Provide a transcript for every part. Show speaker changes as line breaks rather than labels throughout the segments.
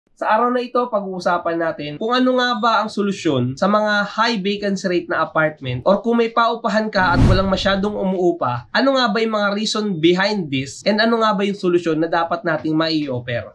Sa araw na ito, pag-uusapan natin kung ano nga ba ang solusyon sa mga high vacancy rate na apartment or kung may paupahan ka at walang masyadong umuupa, ano nga ba yung mga reason behind this and ano nga ba yung solusyon na dapat nating mai-offer.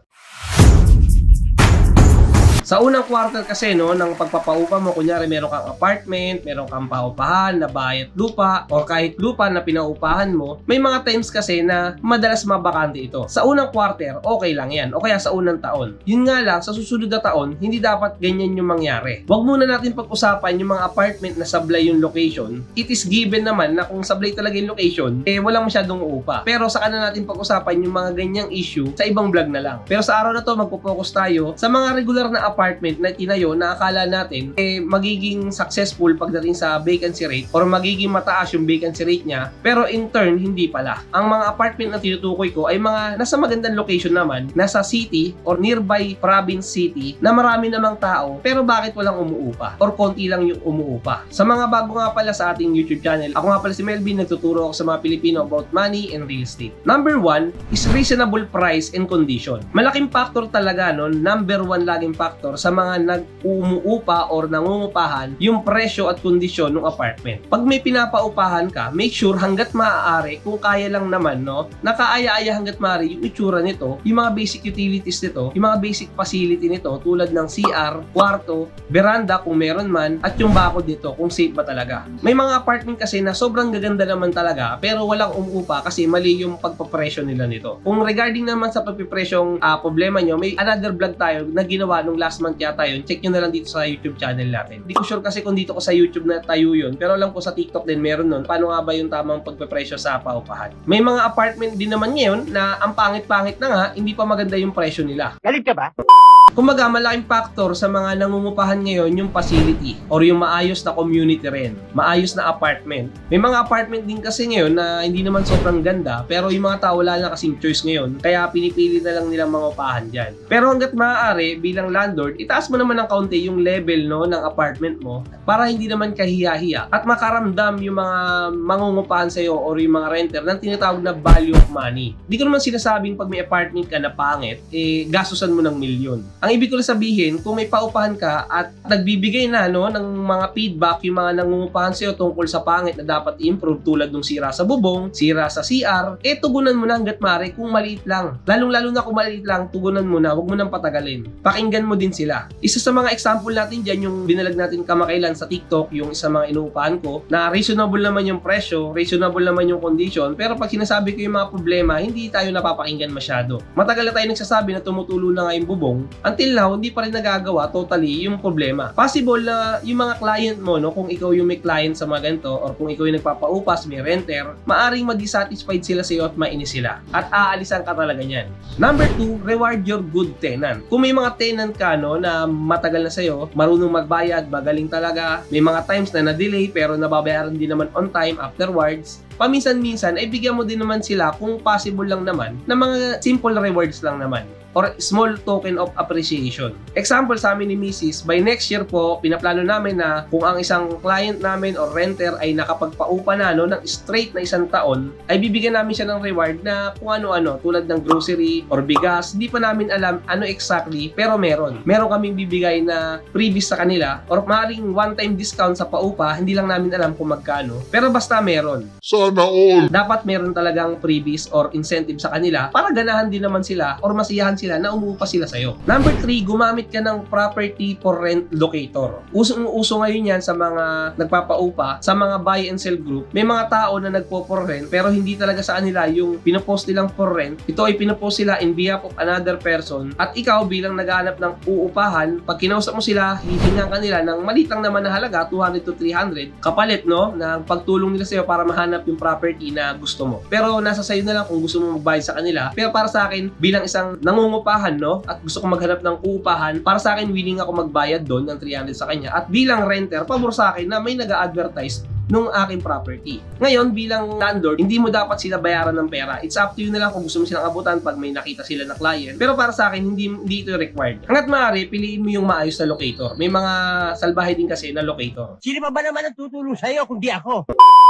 Sa unang quarter kasi ng pagpapaupa mo, kunyari meron kang apartment, meron kang paupahan na bahay at lupa or kahit lupa na pinaupahan mo, may mga times kasi na madalas mabakante ito. Sa unang quarter, okay lang yan o kaya sa unang taon. Yun nga lang, sa susunod na taon, hindi dapat ganyan yung mangyari. Huwag muna natin pag-usapan yung mga apartment na sablay yung location. It is given naman na kung sablay talaga yung location, walang masyadong uupa. Pero saka na natin pag-usapan yung mga ganyang issue sa ibang vlog na lang. Pero sa araw na to, magpo-focus tayo sa mga regular na apartment na tinayo na akala natin magiging successful pagdating sa vacancy rate or magiging mataas yung vacancy rate niya, pero in turn hindi pala. Ang mga apartment na tinutukoy ko ay mga nasa magandang location naman, nasa city or nearby province city na marami namang tao, pero bakit walang umuupa or konti lang yung umuupa. Sa mga bago nga pala sa ating YouTube channel, ako nga pala si Melvin, nagtuturo ako sa mga Pilipino about money and real estate. Number 1 is reasonable price and condition. Malaking factor talaga number 1 laging factor sa mga nag-umuupa or nangungupahan yung presyo at kondisyon ng apartment. Pag may pinapaupahan ka, make sure hanggat maaari, kung kaya lang naman, nakaaya-aya hanggat maaari yung itsura nito, yung mga basic utilities nito, yung mga basic facility nito tulad ng CR, kwarto, veranda kung meron man, at yung bakod nito kung safe ba talaga. May mga apartment kasi na sobrang gaganda naman talaga pero walang umuupa kasi mali yung pagpapresyo nila nito. Kung regarding naman sa pagpipresyong problema nyo, may another vlog tayo na ginawa nung last month yata yun. Check nyo na lang dito sa YouTube channel natin. Hindi ko sure kasi kung dito ko sa YouTube na tayo yun, pero alam ko sa TikTok din meron nun. Paano nga ba yung tamang pagpepresyo sa paupahan? May mga apartment din naman ngayon na ang pangit-pangit na nga, hindi pa maganda yung presyo nila.
Galit ka ba?
Kumaga, malaking factor sa mga nangungupahan ngayon yung facility or yung maayos na community rin, maayos na apartment. May mga apartment din kasi ngayon na hindi naman sobrang ganda pero yung mga tao wala na kasing choice ngayon kaya pinipili na lang nilang mga upahan dyan. Pero hanggat maaari bilang landlord, itaas mo naman ng kaunti yung level ng apartment mo para hindi naman kahiya-hiya at makaramdam yung mga mangungupahan sa'yo or yung mga renter ng tinatawag na value of money. Hindi ko naman sinasabing pag may apartment ka na pangit, gastusan mo ng milyon. Ang ibig ko lang sabihin, kung may paupahan ka at nagbibigay na ng mga feedback yung mga nangungupahan sa'yo tungkol sa pangit na dapat i-improve tulad ng sira sa bubong, sira sa CR, tugunan mo na hanggat maaari kung maliit lang. Lalong-lalo na kung maliit lang, tugunan mo na, huwag mo nang patagalin. Pakinggan mo din sila. Isa sa mga example natin dyan, yung binalag natin kamakailan sa TikTok, yung isa mga inuupahan ko, na reasonable naman yung presyo, reasonable naman yung condition, pero pag sinasabi ko yung mga problema, hindi tayo napapakinggan masyado. Matagal na tayo nagsasabi na tumutulo na nga yung bubong, until now, hindi pa rin nagagawa totally yung problema. Possible na yung mga client mo, kung ikaw yung may client sa mga ganito, or kung ikaw yung nagpapaupas, may renter, maaring mag-dissatisfied sila sa iyo at mainis sila. At aalisan ka talaga niyan. Number 2, reward your good tenant. Kung may mga tenant ka, na matagal na sa iyo, marunong magbayad, magaling talaga, may mga times na na-delay pero nababayaran din naman on time afterwards, paminsan-minsan ay bigyan mo din naman sila kung possible lang naman na mga simple rewards lang naman or small token of appreciation. Example sa amin ni Mrs. By next year po, pinaplano namin na kung ang isang client namin or renter ay nakapagpaupa na ng straight na 1 taon, ay bibigyan namin siya ng reward na kung ano-ano tulad ng grocery or bigas. Hindi pa namin alam ano exactly pero meron. Meron kaming bibigay na freebies sa kanila or maaaring one-time discount sa paupa, hindi lang namin alam kung magkano. Pero basta meron.
Sana all!
Dapat meron talagang freebies or incentive sa kanila para ganahan din naman sila or masiyahan sila na umuupa sila sa'yo. Number 3, gumamit ka ng property for rent locator. Usong-uso ngayon yan sa mga nagpapaupa, sa mga buy and sell group. May mga tao na nagpo-for rent pero hindi talaga sa kanila yung pinopost nilang for rent. Ito ay pinopost sila in behalf of another person at ikaw bilang naghahanap ng uupahan, pag kinausap mo sila, hihingan ka nila ng malitang naman na halaga, 200 to 300, kapalit ng pagtulong nila sa'yo para mahanap yung property na gusto mo. Pero nasa sa'yo na lang kung gusto mo magbayad sa kanila. Pero para sa akin, bilang isang nangungupahan at gusto ko maghanap ng uupahan, para sa akin willing ako magbayad doon ng 300 sa kanya. At bilang renter, pabor sa akin na may nag-a-advertise nung aking property. Ngayon, bilang landlord, hindi mo dapat sila bayaran ng pera. It's up to you na lang kung gusto mo silang abutan pag may nakita sila na client. Pero para sa akin, hindi ito required. Hanggat maaari, piliin mo yung maayos na locator. May mga salbahe din kasi na locator.
Sino ba naman ang tutulong sa'yo kung di ako?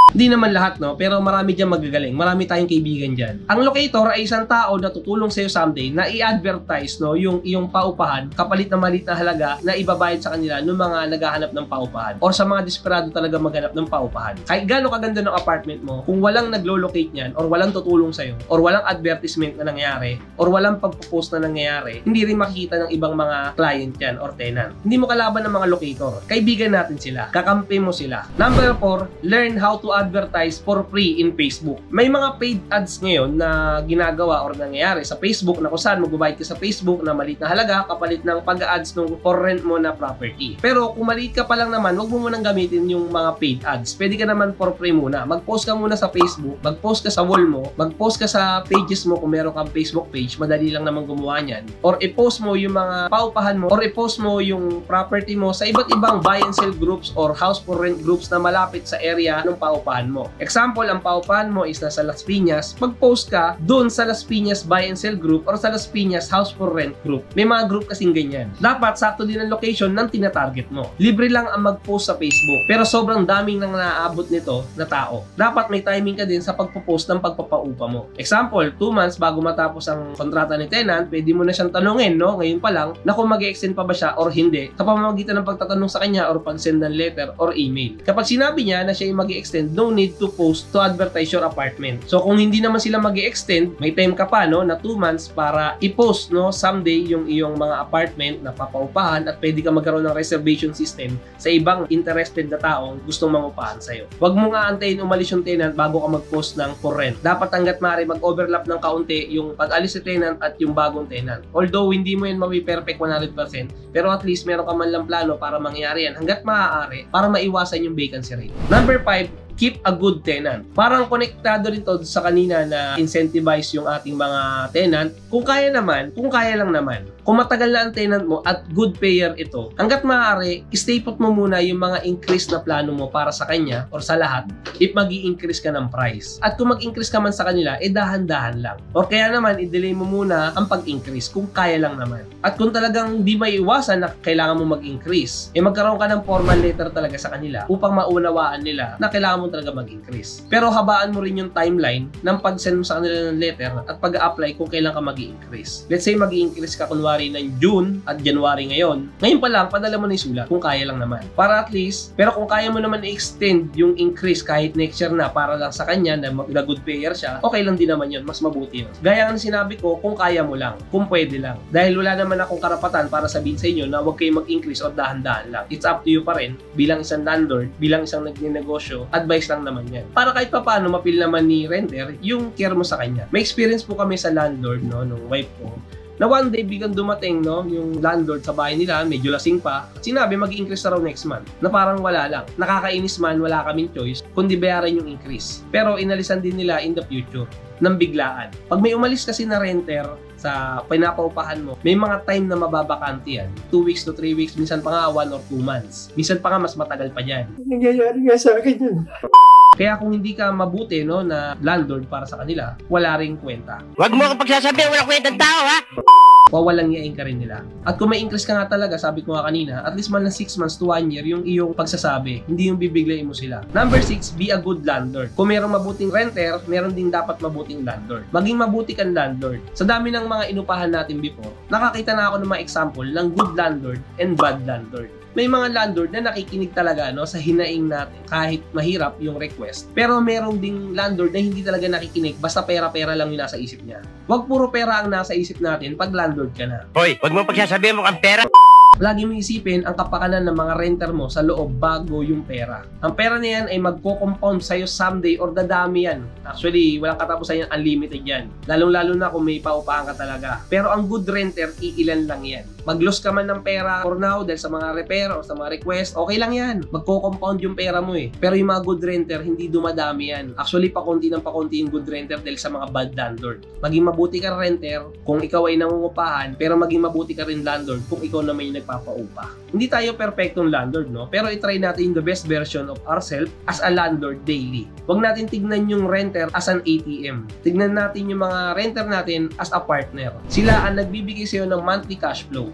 Hindi naman lahat, no? Pero marami dyan magagaling. Marami tayong kaibigan dyan. Ang locator ay isang tao na tutulong sa'yo someday na i-advertise, no, yung iyong paupahan kapalit na maliit na halaga na ibabayad sa kanila ng mga naghahanap ng paupahan or sa mga desperado talaga maghanap ng paupahan. Kahit gaano kaganda ng apartment mo, kung walang naglo-locate niyan or walang tutulong sa'yo or walang advertisement na nangyayari or walang pagpo-post na nangyayari, hindi rin makikita ng ibang mga client yan or tenant. Hindi mo kalaban ng mga locator. Kaibigan natin sila. Kakampi mo sila. Number 4, learn how to advertise for free in Facebook. May mga paid ads ngayon na ginagawa or nangyayari sa Facebook na kung saan magbabayad ka sa Facebook na maliit na halaga kapalit ng pag-ads ng for rent mo na property. Pero kung maliit ka pa lang naman, huwag mo munang gamitin yung mga paid ads. Pwede ka naman for free muna. Mag-post ka muna sa Facebook, mag-post ka sa wall mo, mag-post ka sa pages mo kung meron kang Facebook page, madali lang naman gumawa niyan. Or i-post mo yung mga paupahan mo or i-post mo yung property mo sa iba't ibang buy and sell groups or house for rent groups na malapit sa area ng paupahan mo. Example, ang paupahan mo is nasa Las Piñas, mag-post ka doon sa Las Piñas buy and sell group or sa Las Piñas house for rent group. May mga group kasing ganyan. Dapat sakto din ang location ng tina-target mo. Libre lang ang mag-post sa Facebook, pero sobrang daming nang naaabot nito na tao. Dapat may timing ka din sa pagpo-post ng pagpapaupa mo. Example, 2 months bago matapos ang kontrata ni tenant, pwede mo na siyang tanungin, no, ngayon pa lang, na kung mag-extend pa ba siya or hindi, sa pamamagitan ng pagtatanong sa kanya or pag-send ng letter or email. Kapag sinabi niya na siya ay mag-extend, no need to post to advertise your apartment. So kung hindi naman sila mag-extend, may time ka pa, no, na 2 months para i-post, no, someday yung iyong mga apartment na papaupahan at pwede ka magkaroon ng reservation system sa ibang interested na taong gustong mangupahan sa'yo. Huwag mo nga antayin umalis yung tenant bago ka mag-post ng for rent. Dapat hanggat maaari mag-overlap ng kaunti yung pag-alis si tenant at yung bagong tenant. Although hindi mo yan mawi-perfect 100%, pero at least meron ka man lang plano para mangyari yan hanggat maaari para maiwasan yung vacancy rate. Number 5, keep a good tenant. Parang konektado rin to sa kanina na incentivize yung ating mga tenant. Kung kaya lang naman. Kung matagal na ang tenant mo at good payer ito, hanggat maaari, stay put mo muna yung mga increase na plano mo para sa kanya or sa lahat if mag-i-increase ka ng price. At kung mag-increase ka man sa kanila, dahan-dahan lang. Or kaya naman, i-delay mo muna ang pag-increase kung kaya lang naman. At kung talagang di maiiwasan na kailangan mo mag-increase, magkaroon ka ng formal letter talaga sa kanila upang maunawaan nila na kailangan mo talaga mag-increase. Pero habaan mo rin yung timeline ng pag-send mo sa kanila ng letter at pag-apply kung kailan ka mag-increase. Let's say mag-increase ka kunwari ng June at January ngayon. Ngayon pa lang, padala mo na yung sulat kung kaya lang naman. Para at least, pero kung kaya mo naman i-extend yung increase kahit next year na para lang sa kanya na good payer siya, okay lang din naman yun. Mas mabuti yun. Gaya nga sinabi ko, kung kaya mo lang, kung pwede lang. Dahil wala naman akong karapatan para sabihin sa inyo na huwag kayo mag-increase o dahan-dahan lang. It's up to you pa rin bilang isang landlord, bilang isang nagnenegosyo, advice lang naman yan. Para kahit pa paano mapil naman ni renter yung care mo sa kanya. May experience po kami sa landlord, no, nung wife ko, na one day biglang dumating, no, yung landlord sa bahay nila, medyo lasing pa, at sinabi mag-increase na raw next month, na parang wala lang. Nakakainis man, wala kaming choice, kundi bayaran yung increase. Pero inalisan din nila in the future, ng biglaan. Pag may umalis kasi na renter sa pinapaupahan mo, may mga time na mababakante yan. 2 weeks to 3 weeks, minsan pa nga 1 or 2 months. Minsan pa nga mas matagal pa dyan.
Nangyayari nga sa akin yun.
Kaya kung hindi ka mabuti, no, na landlord para sa kanila, wala ring kwenta.
Huwag mo akong pagsasabihan, wala kwentang tao, ha?
Wawalang yain ka rin nila. At kung may increase ka nga talaga, sabi ko nga kanina, at least man lang 6 months to 1 year yung iyong pagsasabi, hindi yung bibiglayin mo sila. Number 6, be a good landlord. Kung mayroong mabuting renter, meron din dapat mabuting landlord. Maging mabuti kang landlord. Sa dami ng mga inupahan natin before, nakakita na ako ng mga example ng good landlord and bad landlord. May mga landlord na nakikinig talaga, no, sa hinaing natin kahit mahirap yung request. Pero merong ding landlord na hindi talaga nakikinig, basta pera-pera lang yung nasa isip niya. Huwag puro pera ang nasa isip natin pag landlord ka na.
Hoy, huwag mo pagsasabihan mo kang pera.
Lagi mo isipin ang kapakanan ng mga renter mo sa loob bago yung pera. Ang pera na yan ay magko-compound sa'yo someday or dadami yan. Actually, walang katapusan yan, unlimited yan. Lalong-lalo na kung may paupahan ka talaga. Pero ang good renter, iilan lang yan. Mag-lose ka man ng pera for now dahil sa mga repair o sa mga request, okay lang yan. Magko-compound yung pera mo eh. Pero yung mga good renter, hindi dumadami yan. Actually, pakunti ng pakunti yung good renter dahil sa mga bad landlord. Maging mabuti ka renter kung ikaw ay nangungupahan, pero maging mabuti ka rin landlord kung ikaw na may nagpapaupa. Hindi tayo perfectong landlord, no? Pero itry natin the best version of ourselves as a landlord daily. Huwag natin tignan yung renter as an ATM. Tignan natin yung mga renter natin as a partner. Sila ang nagbibigay sa'yo ng monthly cash flow.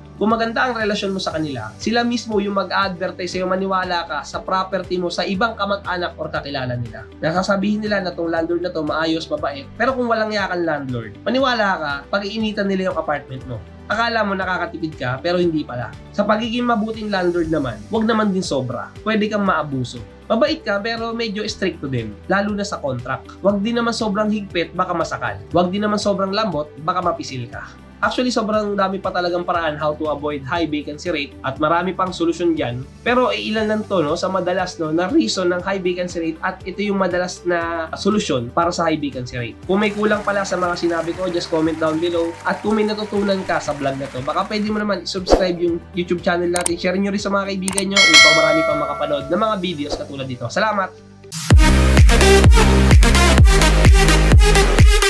Kung maganda ang relasyon mo sa kanila, sila mismo yung mag-advertise sa'yo, maniwala ka sa property mo sa ibang kamag-anak or kakilala nila. Nasasabihin nila na tong landlord na to maayos, mabait, pero kung walang yakan landlord, maniwala ka, pag-iinitan nila yung apartment mo. Akala mo nakakatipid ka, pero hindi pala. Sa pagiging mabuting landlord naman, wag naman din sobra. Pwede kang maabuso. Mabait ka pero medyo stricto din, lalo na sa contract. Wag din naman sobrang higpit, baka masakal. Wag din naman sobrang lambot, baka mapisil ka. Actually, sobrang dami pa talagang paraan how to avoid high vacancy rate at marami pang solusyon dyan. Pero ilan lang to no, sa madalas no, na reason ng high vacancy rate at ito yung madalas na solusyon para sa high vacancy rate. Kung may kulang pala sa mga sinabi ko, just comment down below. At kung may natutunan ka sa vlog na to, baka pwede mo naman subscribe yung YouTube channel natin. Share nyo rin sa mga kaibigan nyo upang marami pang makapanood ng mga videos katulad dito. Salamat!